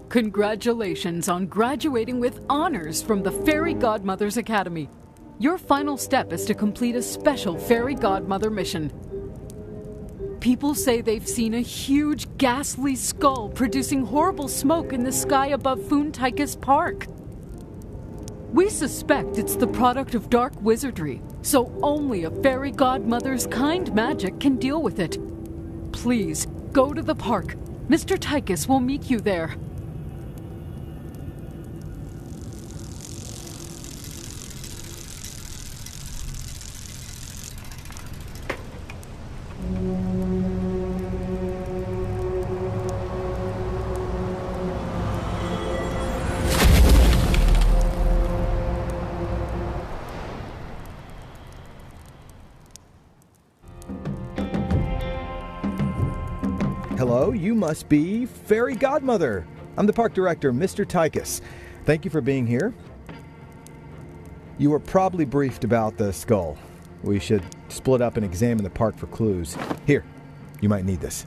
Congratulations on graduating with honors from the Fairy Godmother's Academy. Your final step is to complete a special Fairy Godmother mission. People say they've seen a huge, ghastly skull producing horrible smoke in the sky above Foontychus Park. We suspect it's the product of dark wizardry, so only a Fairy Godmother's kind magic can deal with it. Please, go to the park. Mr. Tychus will meet you there. Hello, you must be Fairy Godmother. I'm the park director, Mr. Tychus. Thank you for being here. You were probably briefed about the skull. We should split up and examine the park for clues. Here, you might need this.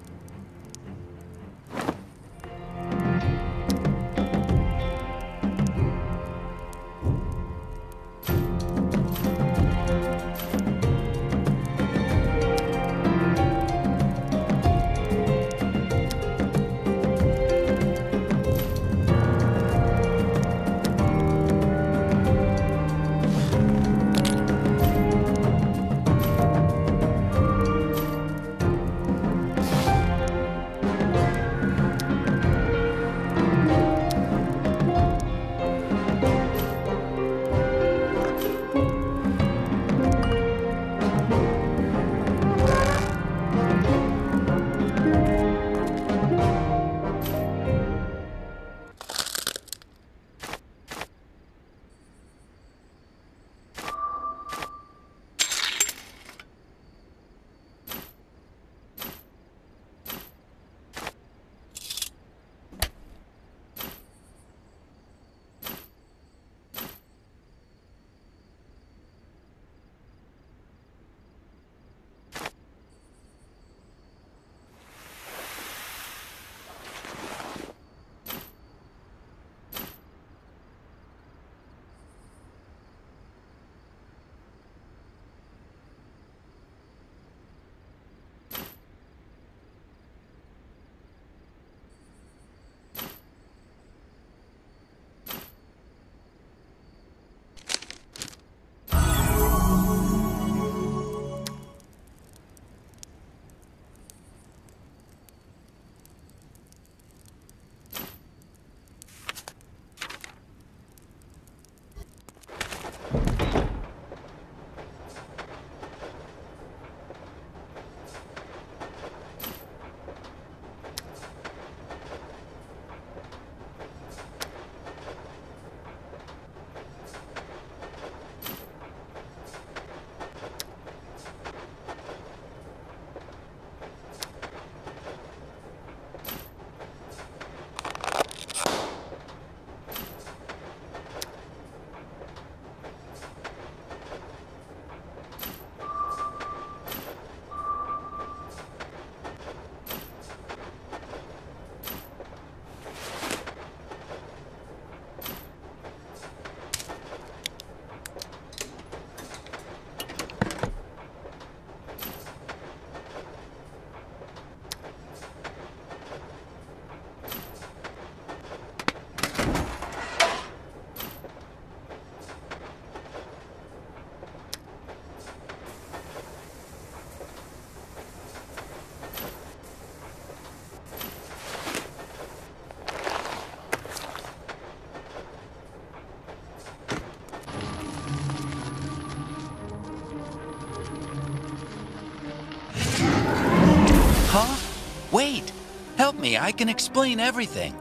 Huh? Wait! Help me, I can explain everything.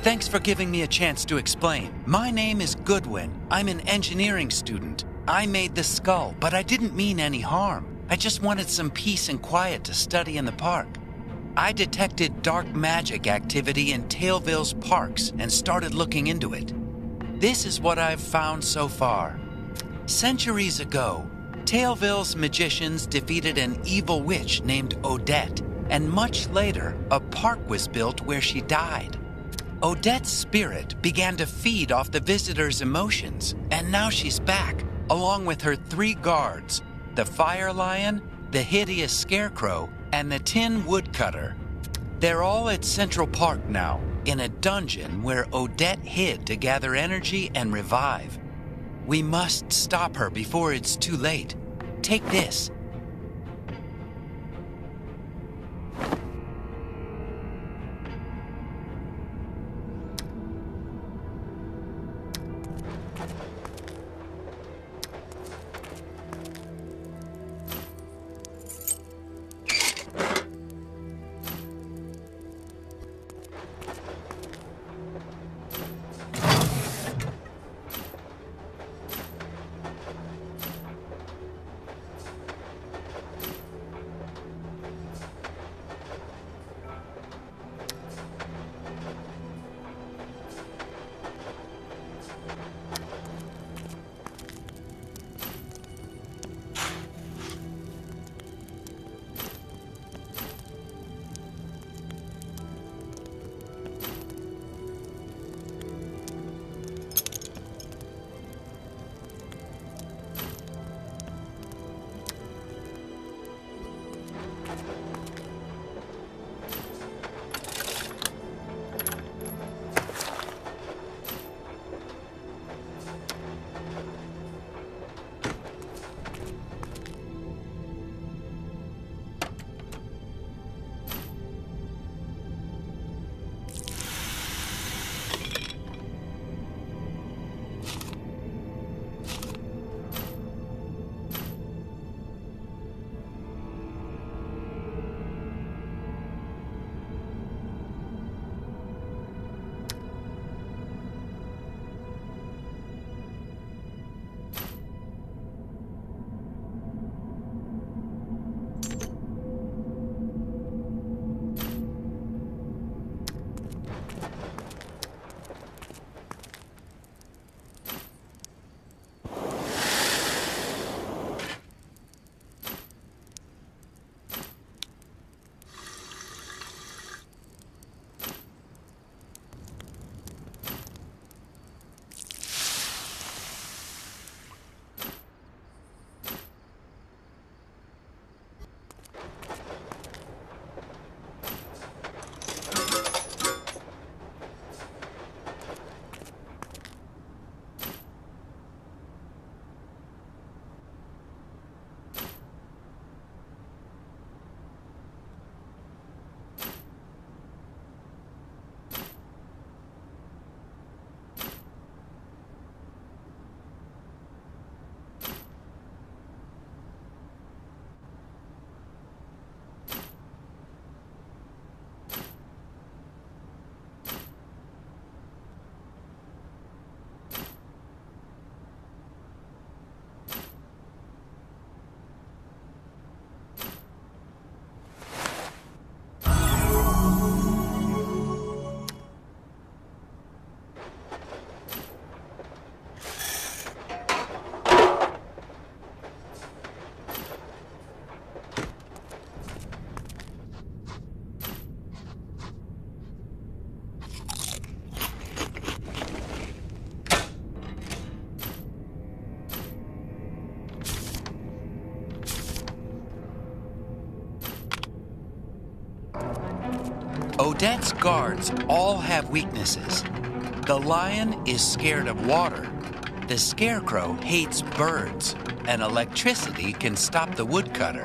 Thanks for giving me a chance to explain. My name is Goodwin. I'm an engineering student. I made the skull, but I didn't mean any harm. I just wanted some peace and quiet to study in the park. I detected dark magic activity in Tailville's parks and started looking into it. This is what I've found so far. Centuries ago, Tailville's magicians defeated an evil witch named Odette, and much later, a park was built where she died. Odette's spirit began to feed off the visitors' emotions, and now she's back, along with her 3 guards, the Fire Lion, the Hideous Scarecrow, and the Tin Woodcutter. They're all at Central Park now, in a dungeon where Odette hid to gather energy and revive. We must stop her before it's too late. Take this. Odette's guards all have weaknesses. The lion is scared of water. The scarecrow hates birds, and electricity can stop the woodcutter.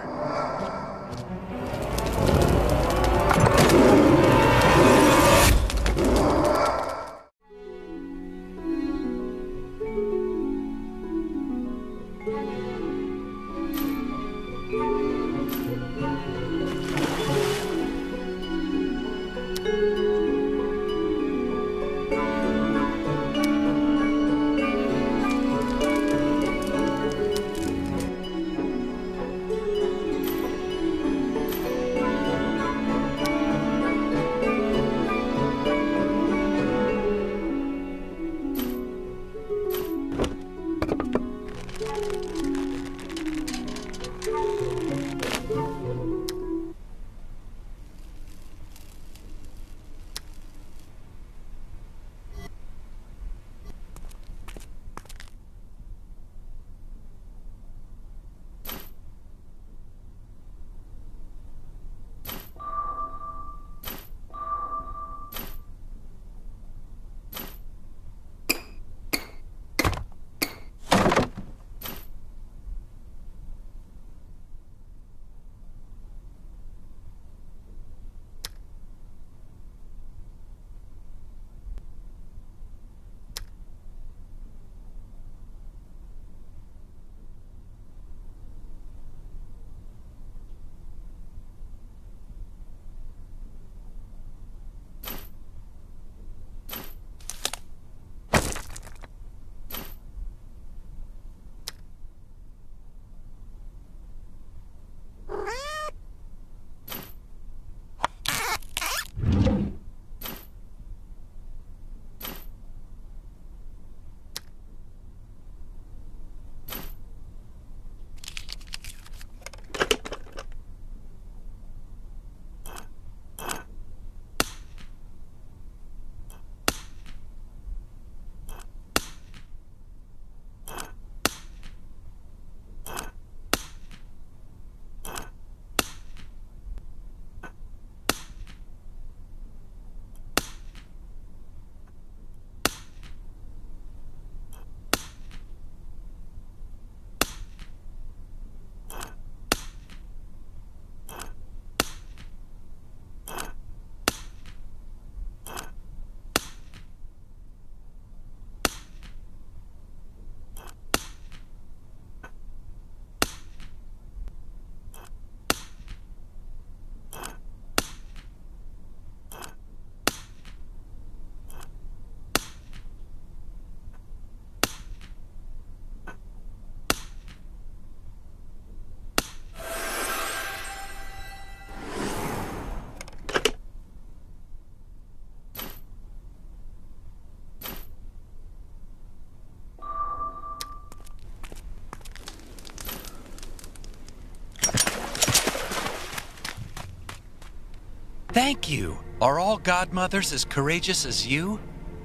Thank you. Are all godmothers as courageous as you?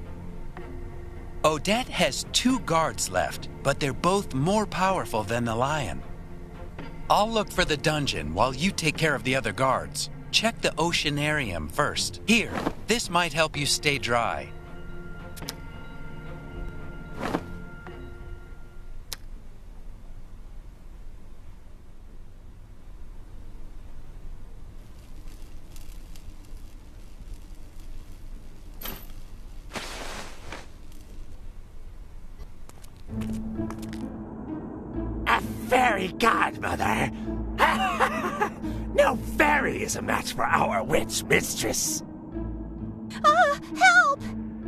Odette has 2 guards left, but they're both more powerful than the lion. I'll look for the dungeon while you take care of the other guards. Check the oceanarium first. Here, this might help you stay dry. A fairy godmother? No fairy is a match for our witch mistress. Help!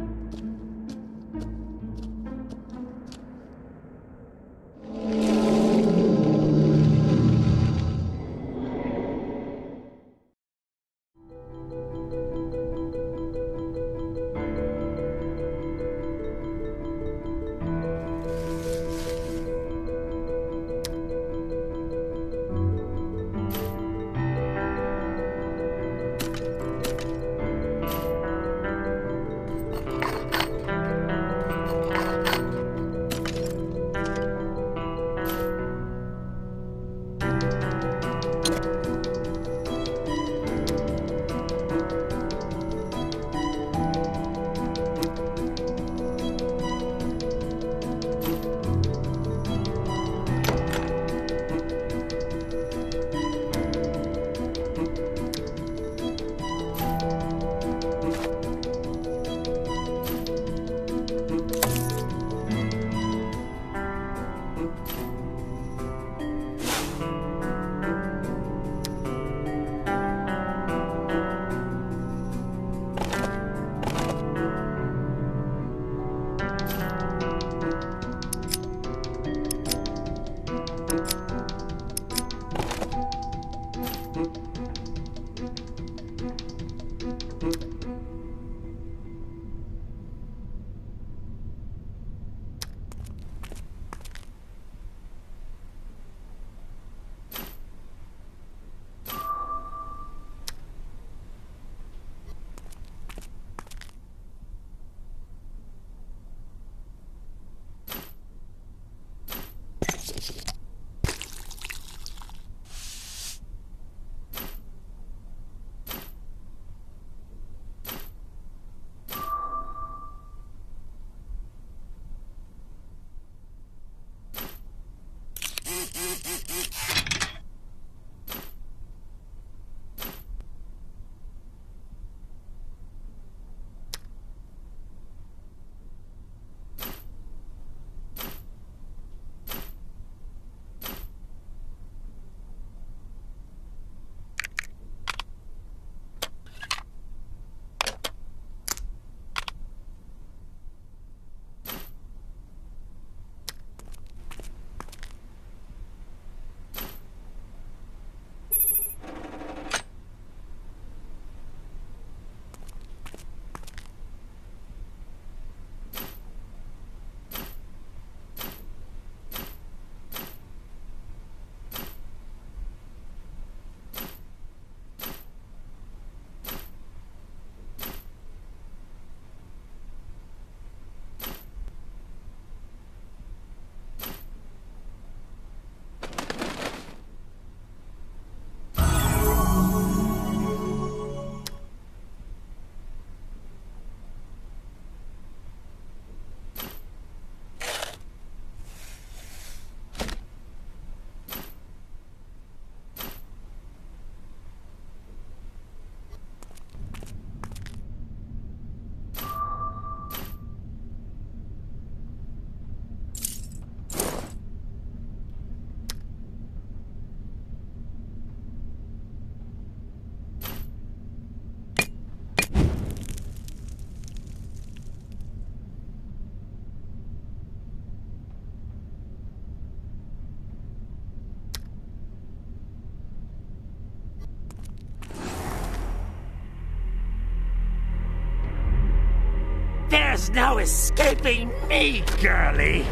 There's no escaping me, girlie!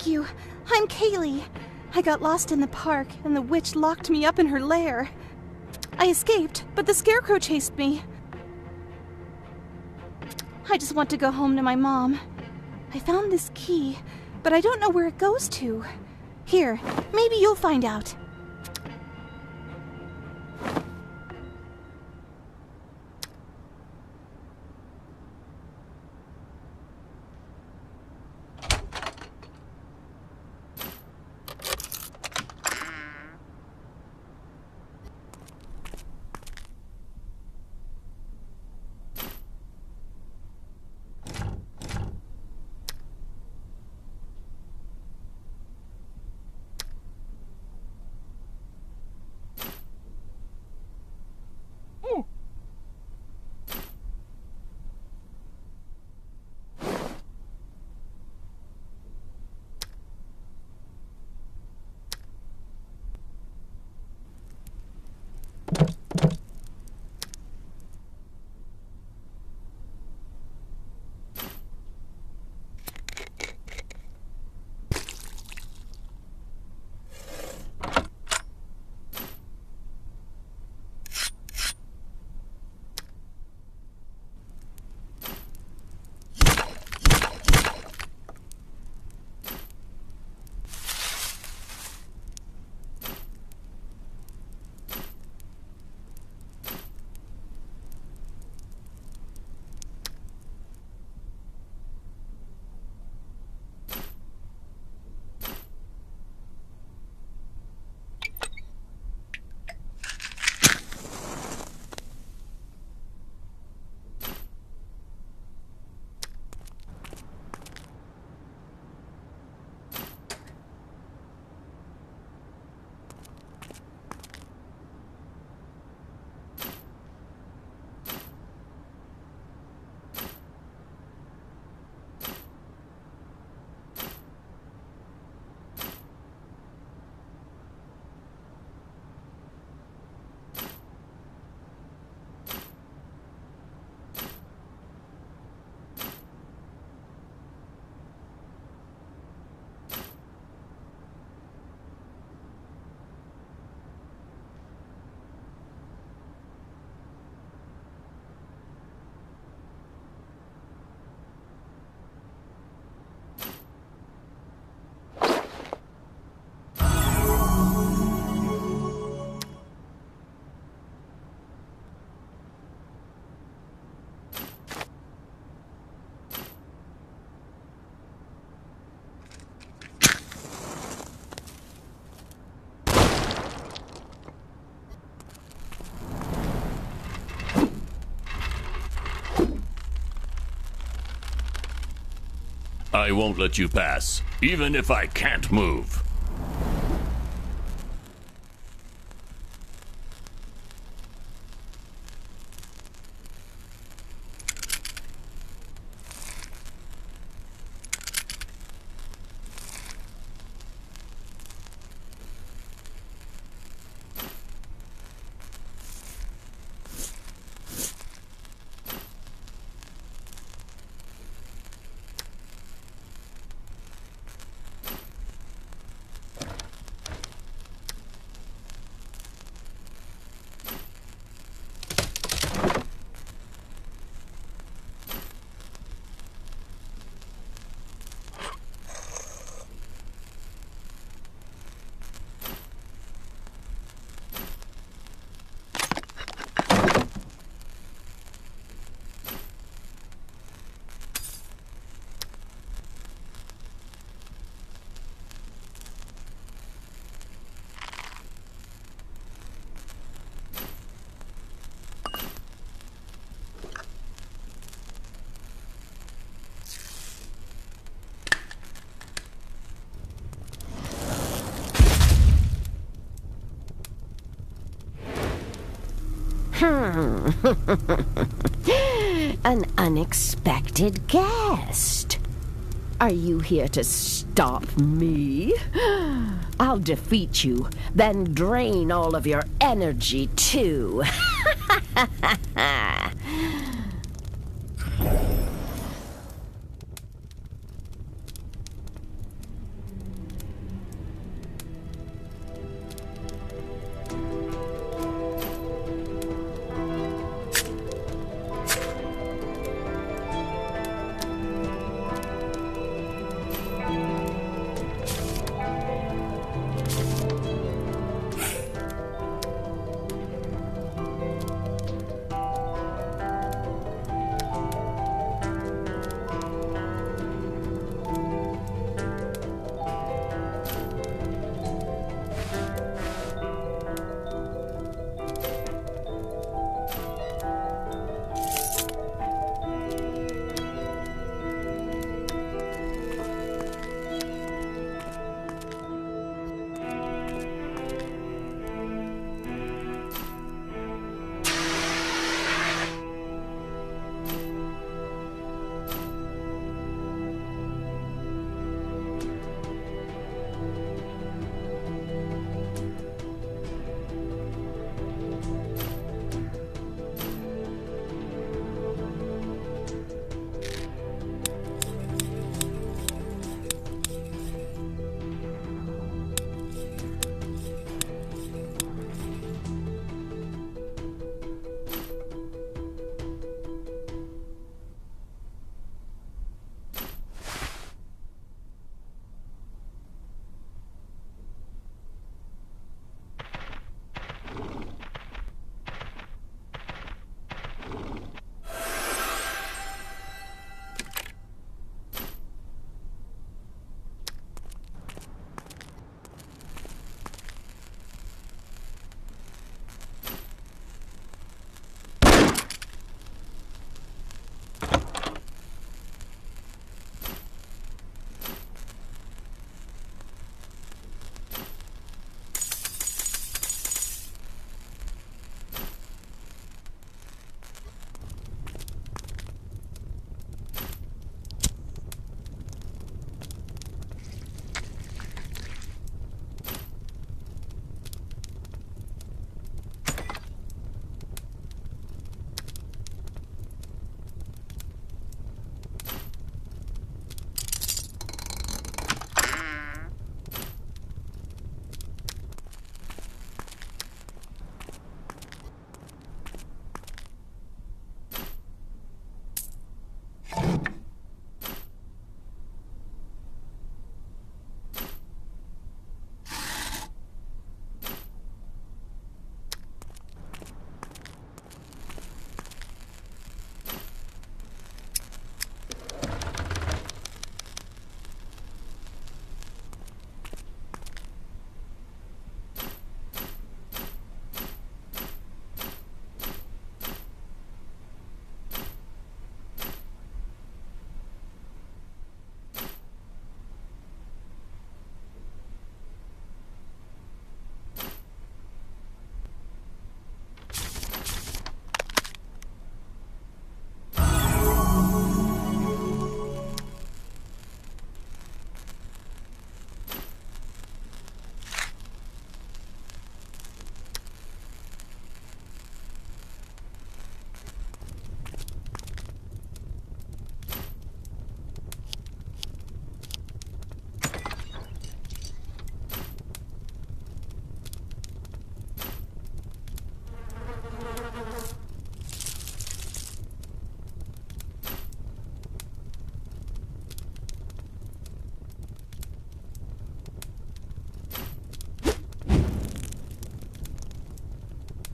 you. I'm Kaylee. I got lost in the park, and the witch locked me up in her lair. I escaped, but the scarecrow chased me. I just want to go home to my mom. I found this key, but I don't know where it goes to. Here, maybe you'll find out. I won't let you pass, even if I can't move. An unexpected guest. Are you here to stop me? I'll defeat you, then drain all of your energy, too.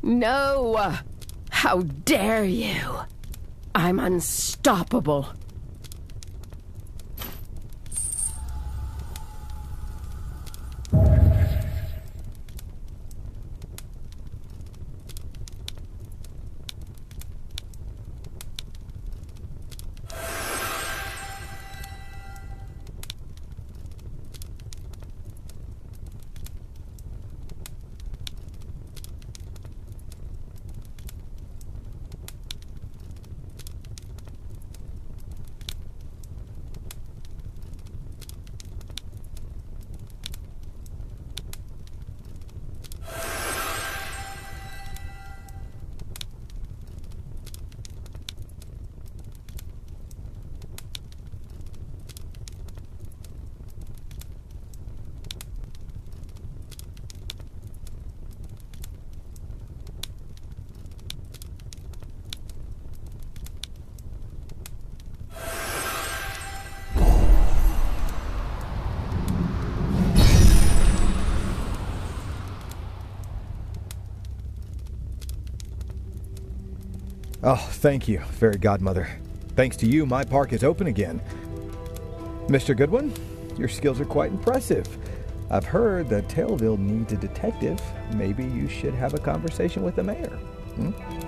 No! How dare you! I'm unstoppable. Oh, thank you, Fairy Godmother. Thanks to you, my park is open again. Mr. Goodwin, your skills are quite impressive. I've heard that Tailville needs a detective. Maybe you should have a conversation with the mayor.